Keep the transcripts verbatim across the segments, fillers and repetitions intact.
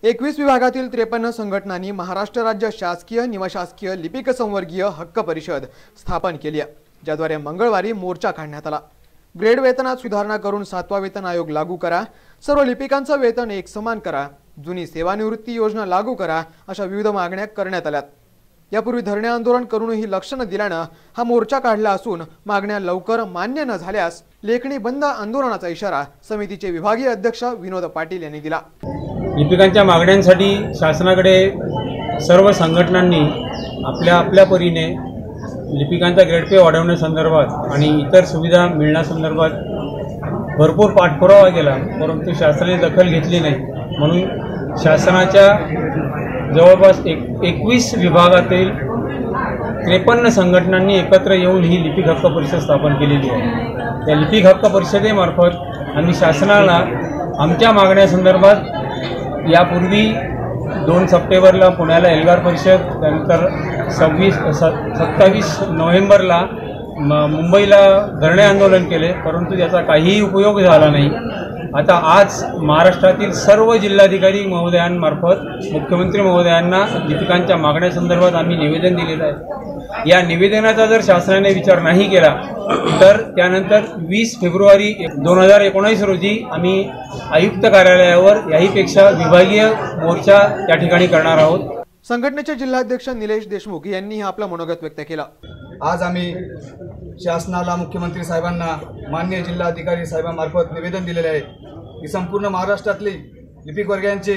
एकवीस विभागातील त्रेपन्न संघटनांनी महाराष्ट्र राज्य शासकीय निमशासकीय लिपिक संवर्गीय हक्क परिषद स्थापन केली आहे, ज्याद्वारे मंगळवारी मोर्चा काढण्यात आला। ग्रेड वेतनात सुधारणा करून सातवा वेतन आयोग लागू करा, सर्व लिपिकांचं वेतन एक समान करा, जुनी सेवानिवृत्ती योजना लागू करा, अशा विविध मागण्या करण्यात आल्या। यापूर्वी धरणे आंदोलन करूनही लक्ष न दिल्यानं हा मोर्चा काढला असून मागण्या लवकर मान्य न झाल्यास लेखणी बंद आंदोलनाचा इशारा समितीचे विभागीय अध्यक्ष विनोद पाटील यांनी दिला। लिपिकांच्या मागण्यांसाठी शासनाकडे सर्व संघटनांनी आपल्या आपल्या परीने लिपिकांचा ग्रेड पे वाढवण्यासंदर्भात आणि इतर सुविधा मिळण्यासंदर्भात भरपूर पाठपुरावा केला, परंतु शासनाने दखल घेतली नाही। म्हणून शासनाच्या जवळपास एक एकवीस विभागातील त्रेपन्न संघटनांनी एकत्र येऊन ही लिपिक हक्क परिषद स्थापन केलेली आहे। त्या लिपिक हक्क परिषदेमार्फत आम्ही शासनाला आमच्या मागण्यासंदर्भात यापूर्वी दोन सप्टेंबरला पुण्याला एल्गार परिषद, त्यानंतर सव्वीस सत्तावीस नोव्हेंबरला मुंबईला धरणे आंदोलन केले, परंतु त्याचा काहीही उपयोग झाला नाही। आता आज महाराष्ट्रातील सर्व जिल्हाधिकारी महोदयांमार्फत मुख्यमंत्री महोदयांना लिपिकांच्या मागण्यासंदर्भात आम्ही निवेदन दिलेलं आहे। या निवेदनाचा जर शासनाने विचार नाही केला तर त्यानंतर वीस फेब्रुवारी दोन हजार एकोणीस रोजी आम्ही आयुक्त कार्यालयावर याहीपेक्षा विभागीय मोर्चा त्या ठिकाणी करणार आहोत। संघटनेचे जिल्हाध्यक्ष निलेश देशमुख यांनी आपलं मनोगत व्यक्त केलं। आज आम्ही शासनाला, मुख्यमंत्री साहेबांना, माननीय जिल्हाधिकारी साहेबांमार्फत निवेदन दिलेले आहे की संपूर्ण महाराष्ट्रातली लिपिक वर्गांचे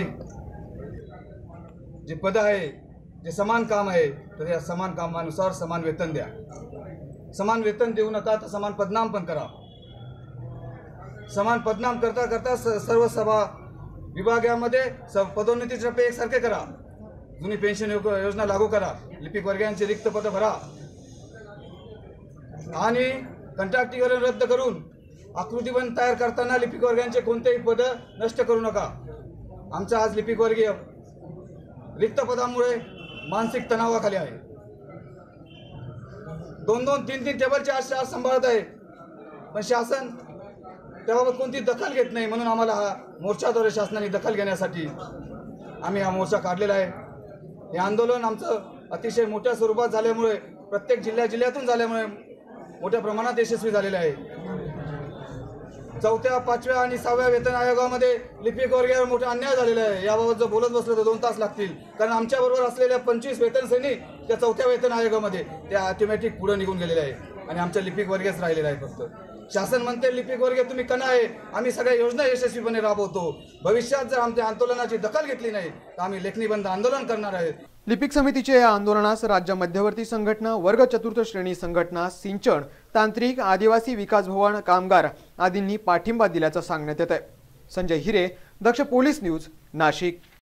जे पद आहे, जे समान काम आहे, तर या समान कामानुसार समान वेतन द्या। समान वेतन देऊ नका तर समान पदनाम पण करा। समान पदनाम करता करता सर्व सभा विभागामध्ये पदोन्नतीचे टप्पे एकसारखे करा। जुनी पेन्शन योजना लागू करा, लिपिक वर्गांचे रिक्त पद भरा आणि कंत्राटीकरण रद्द करून आकृतीबंध तयार करताना लिपिक वर्गांचे कोणतेही पद नष्ट करू नका। आमचा आज लिपिक वर्गीय रिक्त पदामुळे मानसिक तणावाखाली आहे। दोन दोन तीन तीन टेबल चार चार सांभाळत आहे, पण शासन त्याबाबत कोणती दखल घेत नाही। म्हणून आम्हाला हा मोर्चाद्वारे शासनाने दखल घेण्यासाठी आम्ही हा मोर्चा काढलेला आहे। हे आंदोलन आमचं अतिशय मोठ्या स्वरूपात झाल्यामुळे, प्रत्येक जिल्ह्या जिल्ह्यातून झाल्यामुळे मोठ्या प्रमाणात यशस्वी झालेले आहे। चौथ्या, पाचव्या आणि सहाव्या वेतन आयोगामध्ये लिपिक वर्गावर मोठा अन्याय झालेला आहे। याबाबत जर बोलत बसलं तर दोन तास लागतील, कारण आमच्या बरोबर असलेल्या पंचवीस वेतन सैनिक त्या चौथ्या वेतन आयोगामध्ये त्या ऑटोमॅटिक पुढे निघून गेलेले आहे आणि आमच्या लिपिक वर्गच राहिलेला आहे। फक्त शासन म्हणते लिपिक वर्ग तुम्ही कणा आहे, आम्ही सगळ्या योजना यशस्वीपणे राबवतो। भविष्यात जर आमच्या आंदोलनाची दखल घेतली नाही तर आम्ही लेखणी बंद आंदोलन करणार आहे। लिपिक समितीचे या आंदोलनास राज्य मध्यवर्ती संघटना, वर्ग चतुर्थ श्रेणी संघटना, सिंचन, तांत्रिक, आदिवासी विकास भवन, कामगार आदींनी पाठिंबा दिल्याचं सांगण्यात येत आहे। Sanjay Hire, Daksh police news, Nashik.